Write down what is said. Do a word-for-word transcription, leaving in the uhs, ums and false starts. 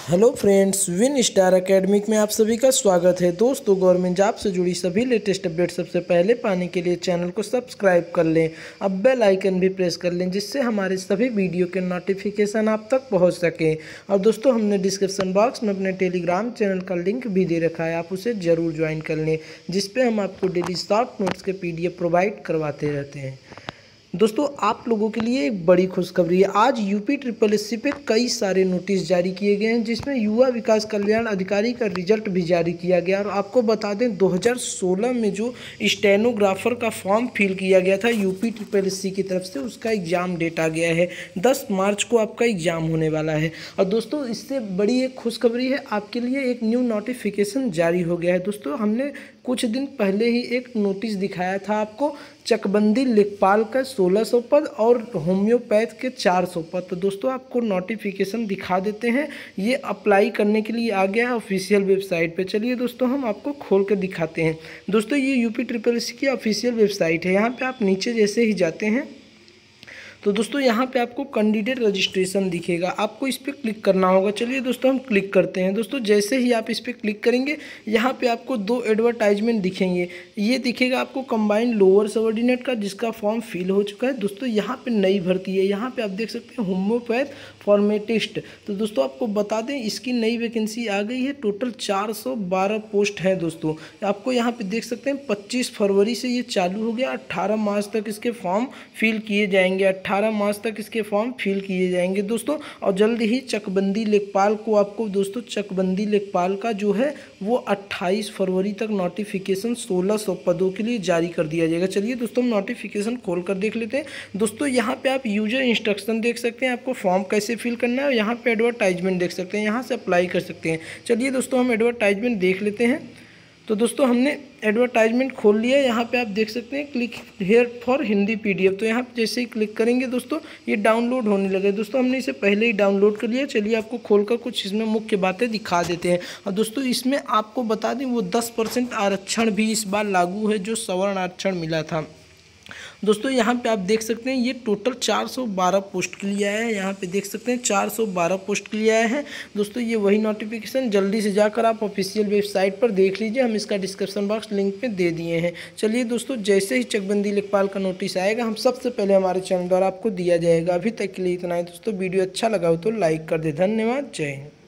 Hello friends, Win Star academic में आप सभी का स्वागत है। दोस्तों, गवर्नमेंट जॉब से जुड़ी सभी लेटेस्ट अपडेट सबसे पहले पाने के लिए चैनल को सब्सक्राइब कर लें। अब बेल आइकन भी प्रेस कर लें, जिससे हमारे सभी वीडियो के नोटिफिकेशन आप तक पहुंच सके। और दोस्तों, हमने डिस्क्रिप्शन बॉक्स में अपने टेलीग्राम चैनल का लिंक भी दे रखा है, आप उसे ज़रूर ज्वाइन कर लें, जिसपे हम आपको डेली शॉर्ट नोट्स के पी डी एफ प्रोवाइड करवाते रहते हैं। दोस्तों, आप लोगों के लिए एक बड़ी खुशखबरी है। आज यूपी ट्रिपल एस सी पे कई सारे नोटिस जारी किए गए हैं, जिसमें युवा विकास कल्याण अधिकारी का रिजल्ट भी जारी किया गया। और आपको बता दें, दो हज़ार सोलह में जो स्टेनोग्राफर का फॉर्म फिल किया गया था यूपी ट्रिपल एस सी की तरफ से, उसका एग्ज़ाम डेट आ गया है। दस मार्च को आपका एग्ज़ाम होने वाला है। और दोस्तों, इससे बड़ी एक खुशखबरी है, आपके लिए एक न्यू नोटिफिकेशन जारी हो गया है। दोस्तों, हमने कुछ दिन पहले ही एक नोटिस दिखाया था आपको, चकबंदी लेखपाल का सोलह सौ पद और होम्योपैथ के चार सौ पद। तो दोस्तों, आपको नोटिफिकेशन दिखा देते हैं। ये अप्लाई करने के लिए आ गया है ऑफिशियल वेबसाइट पे। चलिए दोस्तों, हम आपको खोल कर दिखाते हैं। दोस्तों, ये यूपी ट्रिपल एस सी की ऑफिशियल वेबसाइट है। यहाँ पे आप नीचे जैसे ही जाते हैं तो दोस्तों, यहाँ पे आपको कैंडिडेट रजिस्ट्रेशन दिखेगा, आपको इस पर क्लिक करना होगा। चलिए दोस्तों, हम क्लिक करते हैं। दोस्तों, जैसे ही आप इस पर क्लिक करेंगे, यहाँ पे आपको दो एडवर्टाइजमेंट दिखेंगे। ये दिखेगा आपको कंबाइंड लोअर सबऑर्डिनेट का, जिसका फॉर्म फिल हो चुका है। दोस्तों, यहाँ पे नई भर्ती है, यहाँ पे आप देख सकते हैं होम्योपैथ फॉर्मेटिस्ट। तो दोस्तों, आपको बता दें, इसकी नई वैकेंसी आ गई है। टोटल चार सौ बारह पोस्ट है। दोस्तों, आपको यहाँ पे देख सकते हैं पच्चीस फरवरी से ये चालू हो गया। अट्ठारह मार्च तक इसके फॉर्म फिल किए जाएंगे। अट्ठारह मार्च तक इसके फॉर्म फिल किए जाएंगे दोस्तों। और जल्द ही चकबंदी लेखपाल को आपको दोस्तों चकबंदी लेखपाल का जो है वो अट्ठाईस फरवरी तक नोटिफिकेशन सोलह सौ पदों के लिए जारी कर दिया जाएगा। चलिए दोस्तों, हम नोटिफिकेशन खोल कर देख लेते हैं। दोस्तों, यहाँ पे आप यूजर इंस्ट्रक्शन देख सकते हैं, आपको फॉर्म कैसे फिल करना है। और यहाँ पे एडवर्टाइजमेंट देख सकते हैं, यहाँ से अप्लाई कर सकते हैं। चलिए दोस्तों, हम एडवर्टाइजमेंट देख लेते हैं। तो दोस्तों, हमने एडवर्टाइजमेंट खोल लिया। यहाँ पे आप देख सकते हैं click here for Hindi PDF. तो यहाँ पे जैसे ही क्लिक करेंगे दोस्तों, ये डाउनलोड होने लगे। दोस्तों, हमने इसे पहले ही डाउनलोड कर लिया। चलिए आपको खोलकर कुछ इसमें मुख्य बातें दिखा देते हैं। और दोस्तों, इसमें आपको बता दें, वो दस परसेंट आरक्षण भी इस बार लागू है, जो सवर्ण आरक्षण मिला था। दोस्तों, यहाँ पे आप देख सकते हैं, ये टोटल चार सौ बारह पोस्ट के लिए आया है। यहाँ पे देख सकते हैं चार सौ बारह पोस्ट के लिए आया है। दोस्तों, ये वही नोटिफिकेशन, जल्दी से जाकर आप ऑफिशियल वेबसाइट पर देख लीजिए, हम इसका डिस्क्रिप्शन बॉक्स लिंक पे दे दिए हैं। चलिए दोस्तों, जैसे ही चकबंदी लेखपाल का नोटिस आएगा, हम सबसे पहले हमारे चैनल द्वारा आपको दिया जाएगा। अभी तक के लिए इतना ही दोस्तों। वीडियो अच्छा लगा हो तो लाइक कर दे। धन्यवाद। जय हिंद।